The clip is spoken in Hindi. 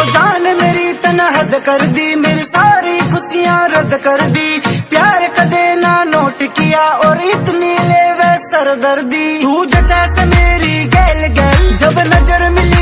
जान मेरी तना हद कर दी, मेरी सारी खुशियाँ रद्द कर दी। प्यार कदे ना नोट किया और इतनी ले वे सरदर्दी। तू जैसे मेरी गैल गैल जब नजर मिली